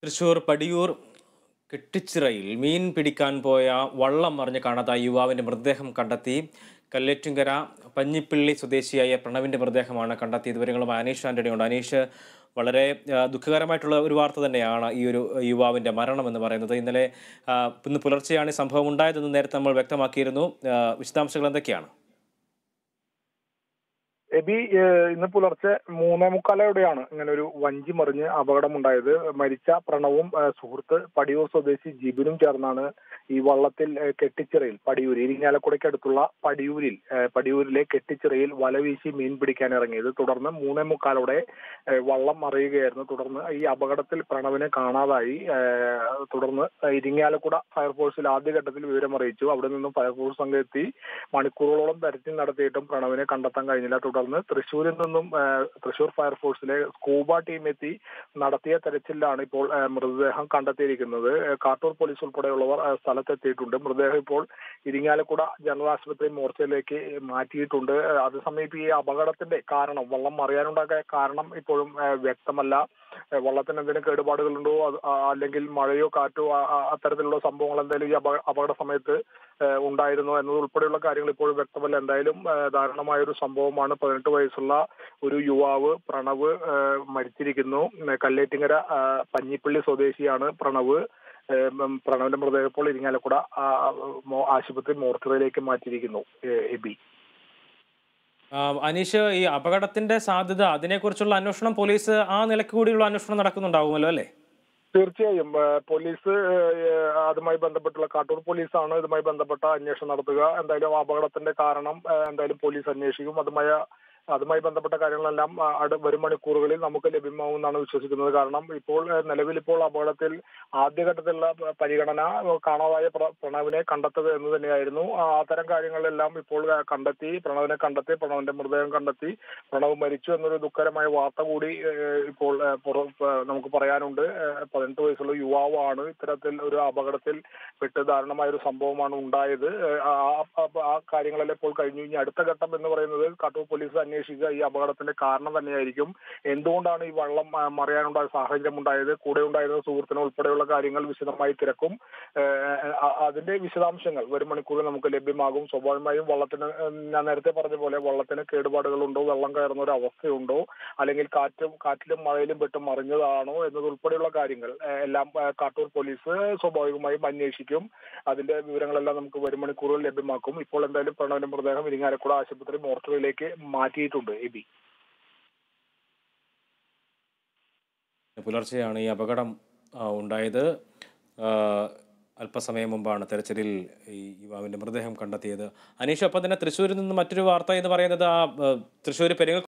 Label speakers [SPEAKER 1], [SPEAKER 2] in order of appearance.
[SPEAKER 1] തൃശൂർ പടിയൂർ കെട്ടിച്ചിറയിൽ മീൻ പിടിക്കാൻ പോയ വള്ളം മറിഞ്ഞ് കാണാതായ യുവാവിൻ്റെ മൃതദേഹം കണ്ടെത്തി. കല്ലേറ്റുങ്കര പഞ്ഞിപ്പിള്ളി സ്വദേശിയായ പ്രണവിൻ്റെ മൃതദേഹമാണ് കണ്ടെത്തിയത്. വിവരങ്ങളുമായി അനീഷ് ആൻ്റണിയുണ്ട്. അനീഷ്, വളരെ ദുഃഖകരമായിട്ടുള്ള ഒരു വാർത്ത തന്നെയാണ് ഈ ഒരു യുവാവിൻ്റെ മരണം എന്ന് പറയുന്നത്. ഇന്ന് പുലർച്ചെയാണ് ഈ സംഭവം ഉണ്ടായതെന്ന് നേരത്തെ നമ്മൾ വ്യക്തമാക്കിയിരുന്നു. വിശദാംശങ്ങൾ എന്തൊക്കെയാണ്?
[SPEAKER 2] എബി, ഇന്ന് പുലർച്ചെ 3:45 ഇങ്ങനെ ഒരു വഞ്ചി മറിഞ്ഞ് അപകടമുണ്ടായത്. മരിച്ച പ്രണവും സുഹൃത്ത് പടിയൂർ സ്വദേശി ജിബിനും ചേർന്നാണ് ഈ വള്ളത്തിൽ കെട്ടിച്ചിറയിൽ ഇരിങ്ങാലക്കുടയ്ക്ക് അടുത്തുള്ള പടിയൂരിലെ കെട്ടിച്ചിറയിൽ വലവീശി മീൻ പിടിക്കാൻ ഇറങ്ങിയത്. തുടർന്ന് 3:45 വള്ളം മറിയുകയായിരുന്നു. തുടർന്ന് ഈ അപകടത്തിൽ പ്രണവിനെ കാണാതായി. തുടർന്ന് ഇരിങ്ങാലക്കുട ഫയർഫോഴ്സിൽ ആദ്യഘട്ടത്തിൽ വിവരം അറിയിച്ചു. അവിടെ നിന്നും ഫയർഫോഴ്സ് സംഘം എത്തി മണിക്കൂറുകളോളം തെരച്ചിൽ നടത്തിയിട്ടും പ്രണവിനെ കണ്ടെത്താൻ കഴിഞ്ഞില്ല. തുടർന്ന് തൃശ്ശൂരിൽ നിന്നും തൃശ്ശൂർ ഫയർഫോഴ്സിലെ സ്കൂബ ടീം എത്തി നടത്തിയ തെരച്ചിലാണ് ഇപ്പോൾ മൃതദേഹം കണ്ടെത്തിയിരിക്കുന്നത്. കാട്ടൂർ പോലീസ് ഉൾപ്പെടെയുള്ളവർ സ്ഥലത്തെത്തിയിട്ടുണ്ട്. മൃതദേഹം ഇപ്പോൾ ഇരിങ്ങാലക്കുട ജനറൽ ആശുപത്രി മോർച്ചയിലേക്ക് മാറ്റിയിട്ടുണ്ട്. അതേസമയം ഈ അപകടത്തിന്റെ കാരണം, വള്ളം മറിയാനുണ്ടായ കാരണം ഇപ്പോഴും വ്യക്തമല്ല. വള്ളത്തിന് എന്തെങ്കിലും കേടുപാടുകളുണ്ടോ, അല്ലെങ്കിൽ മഴയോ കാറ്റോ അത്തരത്തിലുള്ള സംഭവങ്ങൾ എന്തായാലും ഈ അപകട സമയത്ത് ഉണ്ടായിരുന്നു എന്നതുൾപ്പെടെയുള്ള കാര്യങ്ങൾ ഇപ്പോഴും വ്യക്തമല്ല. എന്തായാലും ദാരുണമായൊരു സംഭവമാണ്. 18 വയസ്സുള്ള ഒരു യുവാവ് പ്രണവ് മരിച്ചിരിക്കുന്നു. കല്ലേറ്റിങ്ങര പഞ്ഞിപ്പള്ളി സ്വദേശിയാണ് പ്രണവ്. പ്രണവിന്റെ മൃതദേഹം ഇപ്പോൾ ഇരിങ്ങാലക്കുട ആശുപത്രി മോർച്ചറിയിലേക്ക് മാറ്റിയിരിക്കുന്നു. എബി,
[SPEAKER 1] അനീഷ്, ഈ അപകടത്തിന്റെ സാധ്യത, അതിനെക്കുറിച്ചുള്ള അന്വേഷണം പോലീസ് ആ നിലയ്ക്ക് കൂടിയുള്ള അന്വേഷണം നടക്കുന്നുണ്ടാവുമല്ലോ അല്ലേ?
[SPEAKER 2] തീർച്ചയായും പോലീസ് അതുമായി ബന്ധപ്പെട്ടുള്ള കാട്ടൂർ പോലീസാണ് ഇതുമായി ബന്ധപ്പെട്ട അന്വേഷണം നടത്തുക. എന്തായാലും അപകടത്തിന്റെ കാരണം എന്തായാലും പോലീസ് അന്വേഷിക്കും. അതുമായി ബന്ധപ്പെട്ട കാര്യങ്ങളെല്ലാം വരും മണിക്കൂറുകളിൽ നമുക്ക് ലഭ്യമാവുമെന്നാണ് വിശ്വസിക്കുന്നത്. കാരണം നിലവിലിപ്പോൾ അപകടത്തിൽ ആദ്യഘട്ടത്തിലുള്ള പരിഗണന കാണാതായ പ്രണവിനെ കണ്ടെത്തുക എന്ന് തന്നെയായിരുന്നു. അത്തരം കാര്യങ്ങളെല്ലാം ഇപ്പോൾ പ്രണവിന്റെ മൃതദേഹം കണ്ടെത്തി. പ്രണവ് മരിച്ചു എന്നൊരു ദുഃഖകരമായ വാർത്ത കൂടി ഇപ്പോൾ നമുക്ക് പറയാനുണ്ട്. 18 വയസ്സുള്ള യുവാവാണ് ഇത്തരത്തിൽ ഒരു അപകടത്തിൽ പെട്ട് ദാരുണമായ ഒരു സംഭവമാണ് ഉണ്ടായത്. ആ കാര്യങ്ങളെല്ലാം ഇപ്പോൾ കഴിഞ്ഞു. ഇനി അടുത്ത ഘട്ടം എന്ന് പറയുന്നത് കാട്ടൂർ പോലീസ് അന്വേഷിക്കുക ഈ അപകടത്തിന്റെ കാരണം തന്നെയായിരിക്കും. എന്തുകൊണ്ടാണ് ഈ വള്ളം മറിയാനുണ്ടായ സാഹചര്യം ഉണ്ടായത്, കൂടെ ഉണ്ടായിരുന്ന സുഹൃത്തിനെ ഉൾപ്പെടെയുള്ള കാര്യങ്ങൾ വിശദമായി തിരക്കും. അതിന്റെ വിശദാംശങ്ങൾ വരും മണിക്കൂറിൽ നമുക്ക് ലഭ്യമാകും. സ്വാഭാവികമായും ഞാൻ നേരത്തെ പറഞ്ഞ പോലെ വള്ളത്തിന് കേടുപാടുകളുണ്ടോ, വെള്ളം കയറുന്ന ഒരു അവസ്ഥയുണ്ടോ, അല്ലെങ്കിൽ കാറ്റിലും മഴയിലും പെട്ട് മറിഞ്ഞതാണോ എന്നതുൾപ്പെടെയുള്ള കാര്യങ്ങൾ എല്ലാം കാട്ടൂർ പോലീസ് സ്വാഭാവികമായും അന്വേഷിക്കും. അതിന്റെ വിവരങ്ങളെല്ലാം നമുക്ക് വരും മണിക്കൂറുകൾ ലഭ്യമാക്കും. ഇപ്പോൾ എന്തായാലും പ്രണവിന്റെ മൃതദേഹം ഇരിങ്ങാലക്കുട ആശുപത്രി മോർച്ചറിയിലേക്ക് മാറ്റിയിട്ടുണ്ട്. എബി,
[SPEAKER 1] പുലർച്ചെയാണ് ഈ അപകടം ഉണ്ടായത്. അല്പസമയം മുമ്പാണ് തെരച്ചിലിൽ ഈ യുവാവിൻ്റെ മൃതദേഹം കണ്ടെത്തിയത്. അനീഷ്, ഒപ്പം തന്നെ തൃശ്ശൂരിൽ നിന്ന് മറ്റൊരു വാർത്ത എന്ന് പറയുന്നത് തൃശ്ശൂർ